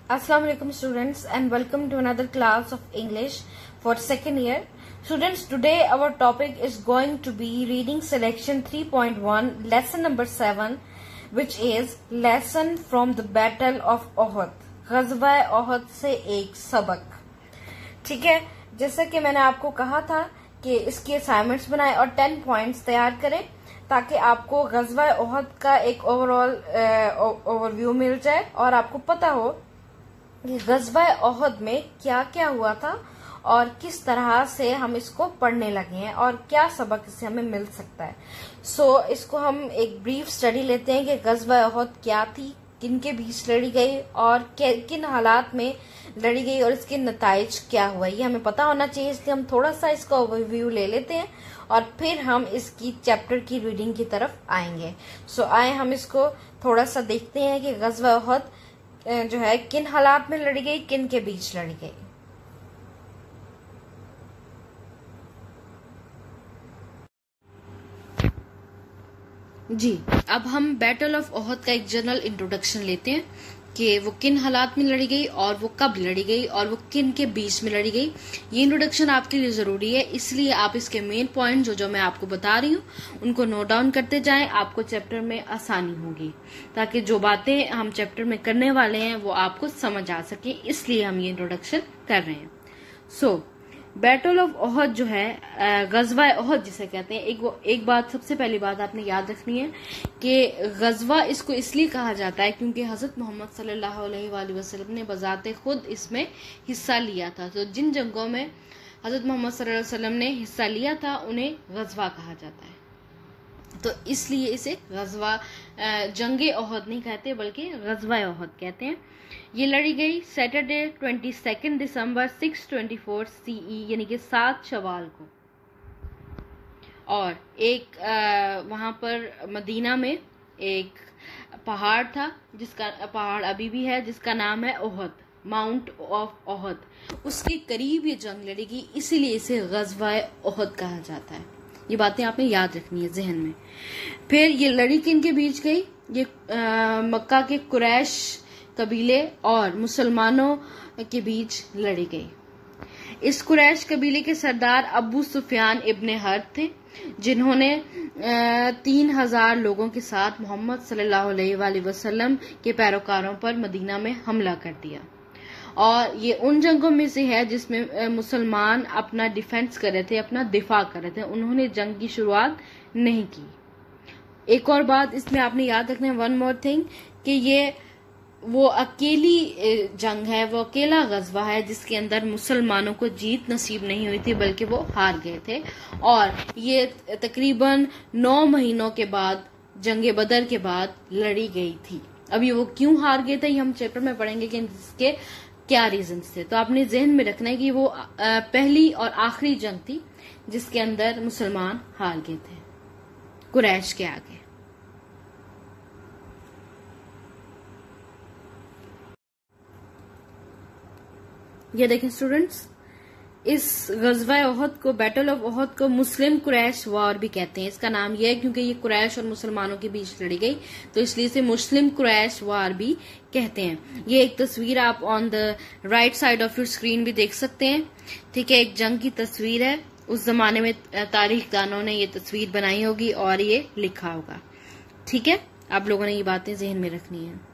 Assalamu alaikum students and welcome to another class of English for second year. Students, today our topic is going to be reading selection 3.1 lesson number 7, which is lesson from the battle of Uhud. ग़ज़वा Uhud से एक सबक। ठीक है, जैसा कि मैंने आपको कहा था कि इसकी असाइनमेंट्स बनाएं और 10 पॉइंट्स तैयार करें ताकि आपको ग़ज़वा ओहद का एक ओवरऑल ओवरव्यू मिल जाए और आपको पता हो कि ग़ज़वा ओहद में क्या क्या हुआ था और किस तरह से हम इसको पढ़ने लगे हैं और क्या सबक इससे हमें मिल सकता है। इसको हम एक ब्रीफ स्टडी लेते हैं कि ग़ज़वा ओहद क्या थी, किन के बीच लड़ी गई और किन हालात में लड़ी गई और इसके नताइज क्या हुआ, ये हमें पता होना चाहिए। इसलिए हम थोड़ा सा इसका ओवरव्यू ले लेते हैं और फिर हम इसकी चैप्टर की रीडिंग की तरफ आएंगे। आए हम इसको थोड़ा सा देखते हैं कि ग़ज़वा ओहद जो है किन हालात में लड़ी गई, किन के बीच लड़ी गई। जी, अब हम बैटल ऑफ ओहद का एक जनरल इंट्रोडक्शन लेते हैं कि वो किन हालात में लड़ी गई और वो कब लड़ी गई और वो किन के बीच में लड़ी गई। ये इंट्रोडक्शन आपके लिए जरूरी है, इसलिए आप इसके मेन पॉइंट जो मैं आपको बता रही हूँ उनको नोट डाउन करते जाएं, आपको चैप्टर में आसानी होगी ताकि जो बातें हम चैप्टर में करने वाले हैं वो आपको समझ आ सके, इसलिए हम ये इंट्रोडक्शन कर रहे हैं। बैटल ऑफ ओहद जो है, ग़ज़वा ओहद जिसे कहते हैं, एक बात, सबसे पहली बात आपने याद रखनी है कि ग़ज़वा इसको इसलिए कहा जाता है क्योंकि हज़रत मोहम्मद सल्लल्लाहु अलैहि वसल्लम ने बज़ाते खुद इसमें हिस्सा लिया था। तो जिन जंगों में हज़रत मोहम्मद सल्लल्लाहु अलैहि वसल्लम ने हिस्सा लिया था उन्हें ग़ज़वा कहा जाता है। तो इसलिए इसे ग़ज़वा जंगे ओहद नहीं कहते बल्कि ग़ज़वा ओहद कहते हैं। ये लड़ी गई सैटरडे 22 दिसंबर 624 CE यानी कि 7 शवाल को। और एक वहां पर मदीना में एक पहाड़ था, जिसका पहाड़ अभी भी है, जिसका नाम है ओहद, माउंट ऑफ ओहद। उसके करीब ये जंग लड़ेगी, इसीलिए इसे ग़ज़वा ओहद कहा जाता है। ये बातें आपने याद रखनी है जहन में। फिर ये लड़ी किन के बीच गई? ये मक्का के कुरैश कबीले और मुसलमानों के बीच लड़ी गई। इस कुरैश कबीले के सरदार अबू सुफियान इब्ने हर्ब थे, जिन्होंने 3000 लोगों के साथ मोहम्मद सल्लल्लाहु अलैहि वसल्लम के पैरोकारों पर मदीना में हमला कर दिया। और ये उन जंगों में से है जिसमें मुसलमान अपना डिफेंस कर रहे थे, अपना दिफा कर रहे थे, उन्होंने जंग की शुरुआत नहीं की। एक और बात इसमें आपने याद रखना है, वन मोर थिंग, कि ये वो अकेली जंग है, वो अकेला ग़ज़वा है जिसके अंदर मुसलमानों को जीत नसीब नहीं हुई थी बल्कि वो हार गए थे। और ये तकरीबन 9 महीनों के बाद, जंगे बदर के बाद लड़ी गई थी। अब ये वो क्यों हार गए थे ये हम चैप्टर में पढ़ेंगे कि इसके क्या रीजंस थे। तो आपने ज़हन में रखना है कि वो पहली और आखिरी जंग थी जिसके अंदर मुसलमान हार गए थे कुरैश के आगे। ये देखें स्टूडेंट्स, इस ग़ज़वा ओहद को, बैटल ऑफ ओहद को मुस्लिम कुरैश वॉर भी कहते हैं। इसका नाम यह है क्योंकि ये कुरैश और मुसलमानों के बीच लड़ी गई, तो इसलिए इसे मुस्लिम कुरैश वॉर भी कहते हैं। ये एक तस्वीर आप on the right side of your screen भी देख सकते हैं। ठीक है, एक जंग की तस्वीर है। उस जमाने में तारीखदानों ने ये तस्वीर बनाई होगी और ये लिखा होगा। ठीक है, आप लोगों ने ये बातें ज़हन में रखनी है।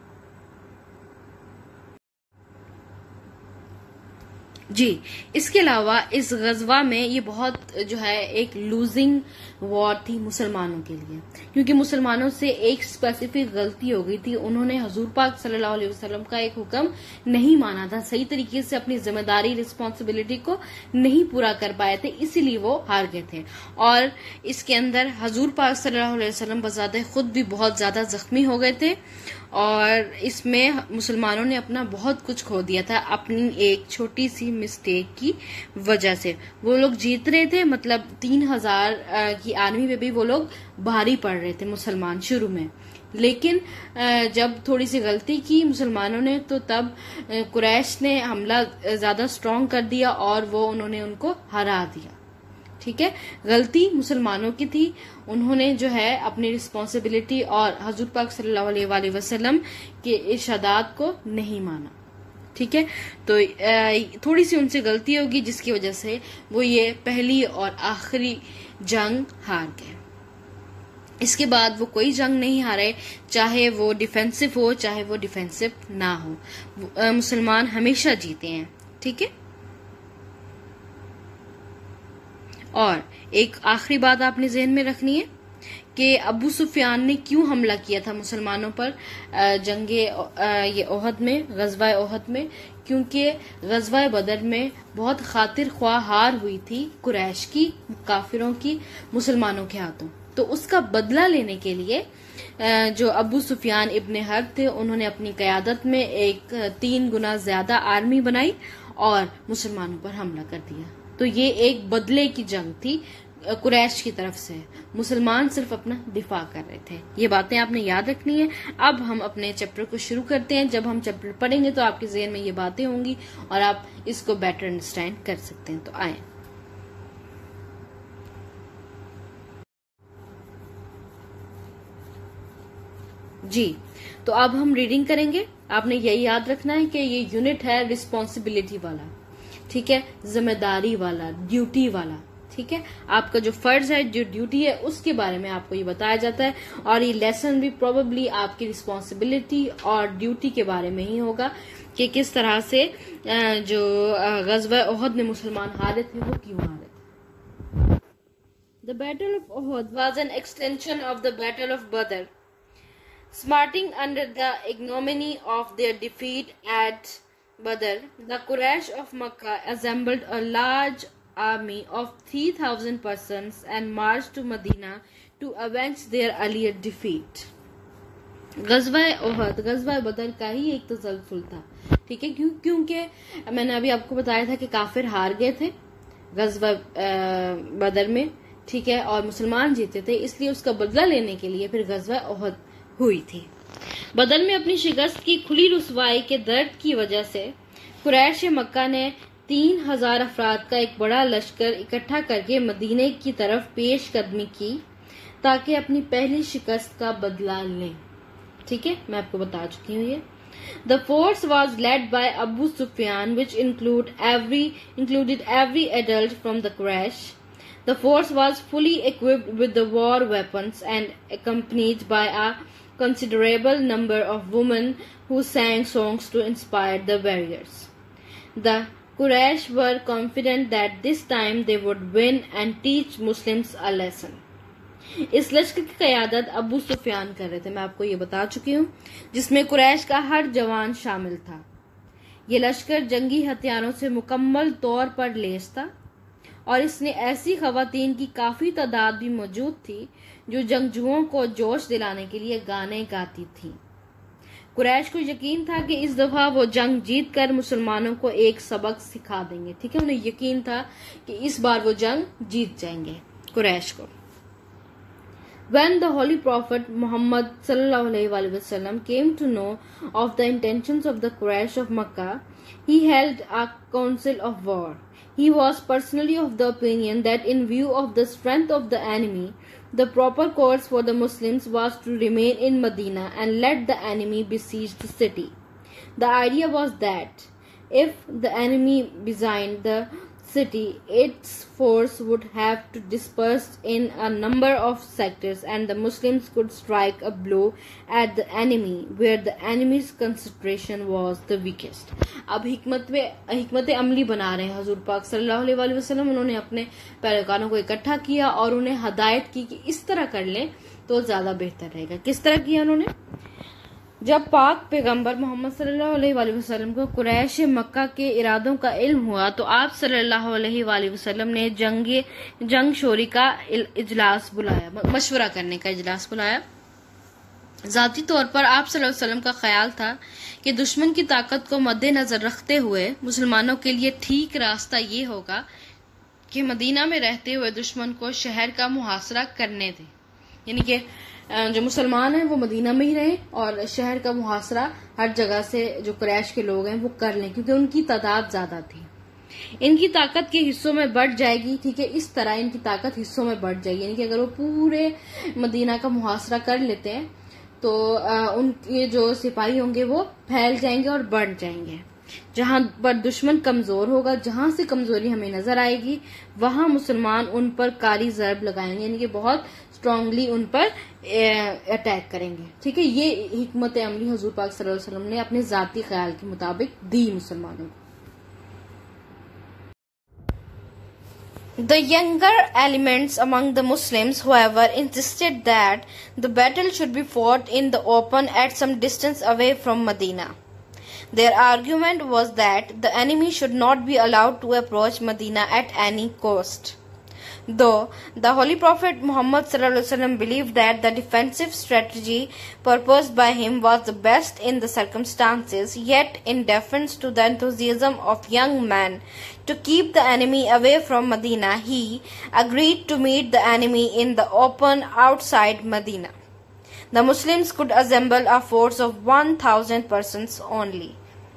जी, इसके अलावा इस ग़ज़वा में ये बहुत जो है एक लूजिंग वॉर थी मुसलमानों के लिए, क्योंकि मुसलमानों से एक स्पेसिफिक गलती हो गई थी। उन्होंने हुजूर पाक सल्लल्लाहु अलैहि वसल्लम का एक हुक्म नहीं माना था, सही तरीके से अपनी जिम्मेदारी, रिस्पॉन्सिबिलिटी को नहीं पूरा कर पाए थे, इसीलिए वो हार गए थे। और इसके अंदर हुजूर पाक सल्लल्लाहु अलैहि वसल्लम बज़ाते खुद भी बहुत ज्यादा जख्मी हो गए थे और इसमें मुसलमानों ने अपना बहुत कुछ खो दिया था अपनी एक छोटी सी मिस्टेक की वजह से। वो लोग जीत रहे थे, मतलब 3000 की आर्मी में भी वो लोग भारी पड़ रहे थे मुसलमान शुरू में, लेकिन जब थोड़ी सी गलती की मुसलमानों ने तो तब कुरैश ने हमला ज्यादा स्ट्रांग कर दिया और उन्होंने उनको हरा दिया। ठीक है, गलती मुसलमानों की थी, उन्होंने जो है अपनी रिस्पॉन्सिबिलिटी और हजूर पाक सल्लल्लाहु अलैहि वसल्लम के इरशादात को नहीं माना। ठीक है। तो थोड़ी सी उनसे गलती होगी जिसकी वजह से वो ये पहली और आखिरी जंग हार गए। इसके बाद वो कोई जंग नहीं हारे, चाहे वो डिफेंसिव हो चाहे वो डिफेंसिव ना हो, मुसलमान हमेशा जीते हैं। ठीक है। और एक आखिरी बात आपने जहन में रखनी है कि अबू सुफियान ने क्यों हमला किया था मुसलमानों पर जंगे ये ओहद में, गजवा ओहद में, क्योंकि गजवा बदर में बहुत खातिर ख्वाह हार हुई थी कुरैश की, काफिरों की, मुसलमानों के हाथों। तो उसका बदला लेने के लिए जो अबू सुफियान इब्ने हर्ब थे उन्होंने अपनी कयादत में एक 3 गुना ज्यादा आर्मी बनाई और मुसलमानों पर हमला कर दिया। तो ये एक बदले की जंग थी कुरैश की तरफ से, मुसलमान सिर्फ अपना दिफा कर रहे थे। ये बातें आपने याद रखनी है। अब हम अपने चैप्टर को शुरू करते हैं। जब हम चैप्टर पढ़ेंगे तो आपके ज़हन में ये बातें होंगी और आप इसको बेटर अंडरस्टैंड कर सकते हैं। तो आए जी, तो अब हम रीडिंग करेंगे। आपने यही याद रखना है कि ये यूनिट है रिस्पॉन्सिबिलिटी वाला, ठीक है, जिम्मेदारी वाला, ड्यूटी वाला। ठीक है, आपका जो फर्ज है, जो ड्यूटी है, उसके बारे में आपको ये बताया जाता है। और ये लेसन भी प्रोबेबली आपकी रिस्पॉन्सिबिलिटी और ड्यूटी के बारे में ही होगा कि किस तरह से जो गज़वा ओहद में मुसलमान हारे थे वो क्यों हारे थे। The battle of Uhud was an extension of the battle of Badr, smarting under the ignominy of their defeat at Badr. The Quraysh of Makkah assembled a large army of 3,000 persons and marched to Medina to avenge their earlier defeat. गजवा ओहद, गजवा बदर का ही एक तसलसल था। ठीक है, क्योंकि मैंने अभी आपको बताया था कि काफिर हार गए थे गजवा बदर में, ठीक है, और मुसलमान जीते थे, इसलिए उसका बदला लेने के लिए फिर गजवा ओहद हुई थी। बदर में अपनी शिकस्त की खुली रुसवाई के दर्द की वजह से कुरैश मक्का ने 3,000 अफराद का एक बड़ा लश्कर इकट्ठा करके मदीने की तरफ पेश कदमी की ताकि अपनी पहली शिकस्त का बदला लें। ठीक है, मैं आपको बता चुकी हूँ ये। The force was led by Abu Sufyan, which included every adult from the Quraysh. The force was fully equipped with the war weapons and accompanied by a considerable number of women who sang songs to inspire the warriors. The Quraysh were confident that this time they would win and teach Muslims a lesson. इस लश्कर की क़यादत अबू सुफियान कर रहे थे, मैं आपको ये बता चुकी हूँ, जिसमें कुरैश का हर जवान शामिल था। ये लश्कर जंगी हथियारों से मुकम्मल तौर पर लैस था और इसने ऐसी खवातीन की काफी तादाद भी मौजूद थी जो जंगजुओं को जोश दिलाने के लिए गाने गाती थीं। कुरैश को यकीन था कि इस दफा वो जंग जीत कर मुसलमानों को एक सबक सिखा देंगे। ठीक है, उन्हें यकीन था कि इस बार वो जंग जीत जाएंगे कुरैश को। When the Holy Prophet Muhammad sallallahu alaihi wasallam came to know of the intentions of the Quraysh of Makkah, he held a council of war. He was personally of the opinion that in view of the strength of the enemy, the proper course for the Muslims was to remain in Medina and let the enemy besiege the city. The idea was that if the enemy besieged the city, its force would have to disperse in a number of sectors and the Muslims could strike a blow at the enemy where the enemy's concentration was the weakest. अब हिकमत अमली बना रहे हैं हजूर पाक सल्लल्लाहु अलैहि वसल्लम। उन्होंने अपने पैरोकारों को इकट्ठा किया और उन्हें हदायत की कि इस तरह कर लें तो ज्यादा बेहतर रहेगा। किस तरह किया उन्होंने? जब पाक पैगंबर मोहम्मद सल्लल्लाहु अलैहि वसल्लम को कुरैश मक्का के इरादों का इल्म हुआ तो आप सल्लल्लाहु अलैहि वसल्लम ने जंग शोरी का इजलास बुलाया, मशवरा करने का इजलास बुलाया। जाती तौर पर आप सल्लल्लाहु अलैहि वसल्लम का ख्याल था कि दुश्मन की ताकत को मद्देनजर रखते हुए मुसलमानों के लिए ठीक रास्ता ये होगा कि मदीना में रहते हुए दुश्मन को शहर का मुहासरा करने दें, यानी कि जो मुसलमान हैं वो मदीना में ही रहें और शहर का मुहासरा हर जगह से जो कुरैश के लोग हैं वो कर लें, क्योंकि उनकी तादाद ज्यादा थी। इनकी ताकत के हिस्सों में बढ़ जाएगी। ठीक है, इस तरह इनकी ताकत हिस्सों में बढ़ जाएगी, यानी कि अगर वो पूरे मदीना का मुहासरा कर लेते हैं तो उनके जो सिपाही होंगे वो फैल जाएंगे और बढ़ जाएंगे। जहां पर दुश्मन कमजोर होगा, जहां से कमजोरी हमें नजर आएगी, वहां मुसलमान उन पर कारी ज़र्ब लगाएंगे, यानी कि बहुत स्ट्रांगली उन पर अटैक करेंगे। ठीक है, ये हिकमत अमली हुजूर पाक सल्लल्लाहु अलैहि वसल्लम ने अपने जाती ख्याल के मुताबिक दी मुसलमानों को। The younger elements among the Muslims, however, insisted that the battle should be fought in the open at some distance away from Medina. Their argument was that the enemy should not be allowed to approach Medina at any cost. Though the Holy Prophet Muhammad ﷺ believed that the defensive strategy proposed by him was the best in the circumstances, yet in deference to the enthusiasm of young men to keep the enemy away from Medina, he agreed to meet the enemy in the open outside Medina. The Muslims could assemble a force of 1,000 persons only.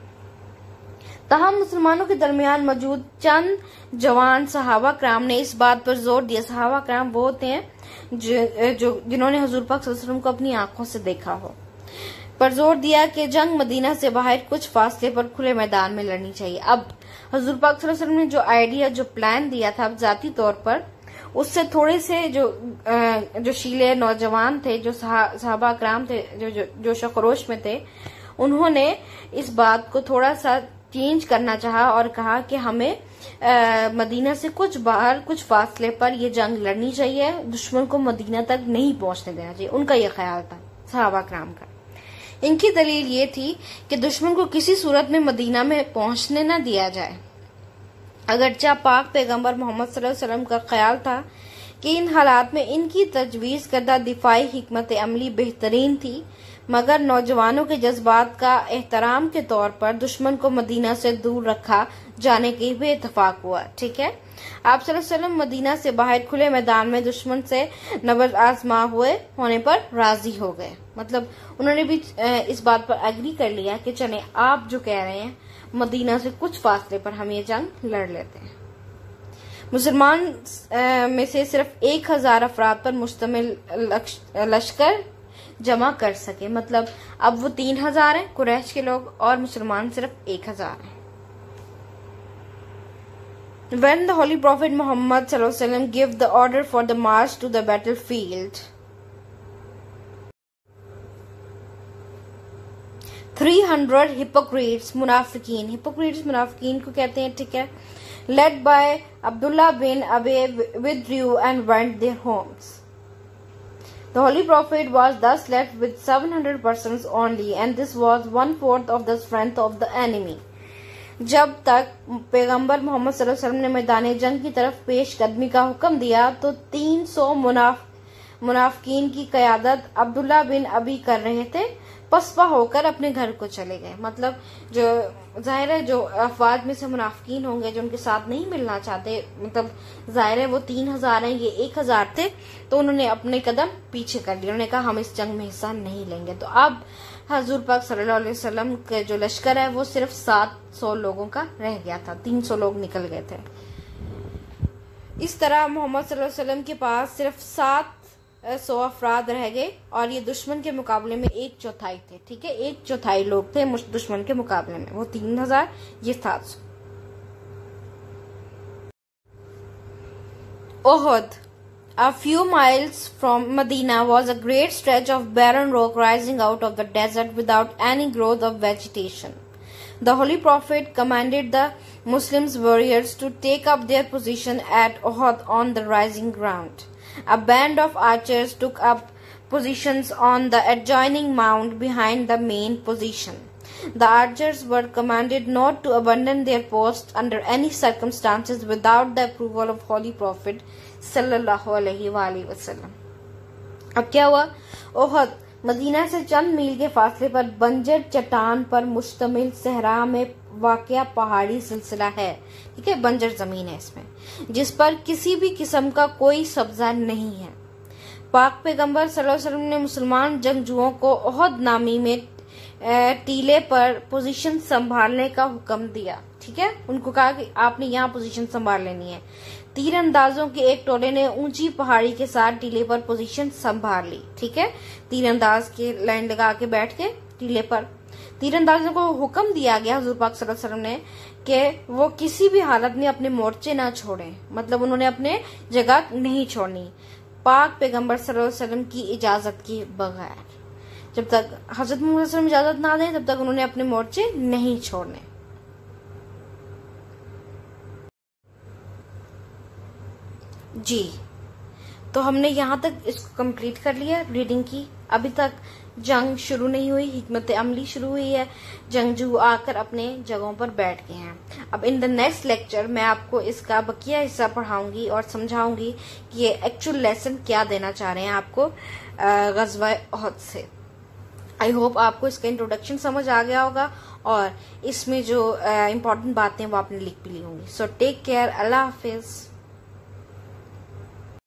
तहम मुसलमानों के दरमियान मौजूद चंद जवान सहाबा कराम ने इस बात पर जोर दिया, सहाबा कराम वो होते हैं जिन्होंने हुजूर पाक सल्लल्लाहु अलैहि वसल्लम को अपनी आंखों से देखा हो, पर जोर दिया कि जंग मदीना से बाहर कुछ फासले पर खुले मैदान में लड़नी चाहिए। अब हुजूर पाक सल्लल्लाहु अलैहि वसल्लम ने जो आइडिया, जो प्लान दिया था जाती तौर पर, उससे थोड़े से जो शीले नौजवान थे, जो सहाबा कराम थे, जो शखरोश में थे, उन्होंने इस बात को थोड़ा सा चेंज करना चाहा और कहा कि हमें मदीना से कुछ बाहर, कुछ फासले पर ये जंग लड़नी चाहिए, दुश्मन को मदीना तक नहीं पहुंचने देना चाहिए। उनका यह ख्याल था सहाबा कराम का। इनकी दलील ये थी कि दुश्मन को किसी सूरत में मदीना में पहुंचने न दिया जाए। अगरचे पाक पैगंबर मोहम्मद सल्लल्लाहु अलैहि वसल्लम का ख्याल था कि इन हालात में इनकी तजवीज करदा दिफाई हिकमत अमली बेहतरीन थी, मगर नौजवानों के जज्बात का एहतराम के तौर पर दुश्मन को मदीना से दूर रखा जाने की भी इत्तेफाक हुआ। ठीक है, आप सल्लल्लाहु अलैहि वसल्लम मदीना से बाहर खुले मैदान में दुश्मन से नबज आजमा होने पर राजी हो गए। मतलब उन्होंने भी इस बात पर एग्री कर लिया कि चले आप जो कह रहे हैं, मदीना से कुछ फासले पर हम ये जंग लड़ लेते हैं। मुसलमान में से सिर्फ 1000 अफराद पर मुश्तमिल लश्कर जमा कर सके। मतलब अब वो 3000 हैं कुरैश के लोग और मुसलमान सिर्फ 1000 हैं। When the Holy Prophet Muhammad sallallahu alaihi wasallam gave the order for the march to the battlefield, 300 hypocrites मुनाफिकीन को कहते हैं, ठीक है, led by Abdullah bin Abi withdrew and went their homes. The Holy Prophet was thus left with 700 persons only, and this was 1/4 of the strength of the enemy. जब तक पैगंबर मोहम्मद सल्लल्लाहु अलैहि वसल्लम ने मैदान जंग की तरफ पेश कदमी का हुक्म दिया तो 300 मुनाफिकीन की क़यादत अब्दुल्ला बिन अबी कर रहे थे, पसपा होकर अपने घर को चले गए। मतलब जो जाहिर है जो अफवाज में से मुनाफिकीन होंगे जो उनके साथ नहीं मिलना चाहते, मतलब जाहिर है वो 3000 हैं, ये 1000 थे, तो उन्होंने अपने कदम पीछे कर लिए। उन्होंने कहा हम इस जंग में हिस्सा नहीं लेंगे। तो अब हजूर पाक सल्लल्लाहु अलैहि वसल्लम के जो लश्कर है वो सिर्फ 700 लोगों का रह गया था, 300 लोग निकल गए थे। इस तरह मोहम्मद सल्लल्लाहु अलैहि वसल्लम के पास सिर्फ 700 अफराद रह गए और ये दुश्मन के मुकाबले में 1/4 थे। ठीक है, 1/4 लोग थे दुश्मन के मुकाबले में, वो 3000, ये 700। Uhud, a few miles from Medina, was a great stretch of barren rock rising out of the desert without any growth of vegetation. The Holy Prophet commanded the Muslims warriors to take up their position at Uhud on the rising ground. A band of archers took up positions on the adjoining mound behind the main position. The archers were commanded not to abandon their post under any circumstances without the approval of Holy Prophet सल्लल्लाहु अलैहि वसल्लम। अब क्या हुआ? Uhud Medina से चंद मील के फासले पर बंजर चट्टान पर मुश्तमिल सहरा में वाक़या पहाड़ी सिलसिला है। ठीक है, बंजर जमीन है इसमें, जिस पर किसी भी किस्म का कोई सब्जा नहीं है। पाक पैगंबर सल्लल्लाहु अलैहि वसल्लम ने मुसलमान जंगजुओं को ओहद नामी में टीले पर पोजीशन संभालने का हुक्म दिया। ठीक है, उनको कहा कि आपने यहाँ पोजीशन संभाल लेनी है। तीरंदाजों के एक टोले ने ऊंची पहाड़ी के साथ टीले पर पोजीशन संभाल ली। ठीक है, तीरंदाज के लाइन लगा के बैठ के टीले पर। तीरंदाजों को हुक्म दिया गया हुजूर पाक सल्लल्लाहु अलैहि वसल्लम ने कि वो किसी भी हालत में अपने मोर्चे ना छोड़ें, मतलब उन्होंने अपने जगह नहीं छोड़नी पाक पैगंबर सल्लल्लाहु अलैहि वसल्लम की इजाजत के बगैर। जब तक हजरत मोहम्मद सल्लल्लाहु अलैहि वसल्लम इजाजत ना दें तब तक उन्होंने अपने मोर्चे नहीं छोड़ने। जी, तो हमने यहाँ तक इसको कंप्लीट कर लिया रीडिंग की। अभी तक जंग शुरू नहीं हुई, हिकमत अमली शुरू हुई है, जंगजू आकर अपने जगहों पर बैठ गए हैं। अब इन द नेक्स्ट लेक्चर मैं आपको इसका बकिया हिस्सा पढ़ाऊंगी और समझाऊंगी कि ये एक्चुअल लेसन क्या देना चाह रहे हैं आपको गज़वा ओहद से। आई होप आपको इसका इंट्रोडक्शन समझ आ गया होगा और इसमें जो इम्पोर्टेंट बातें वो आपने लिख भी ली होंगी। सो टेक केयर, अल्लाह हाफिज।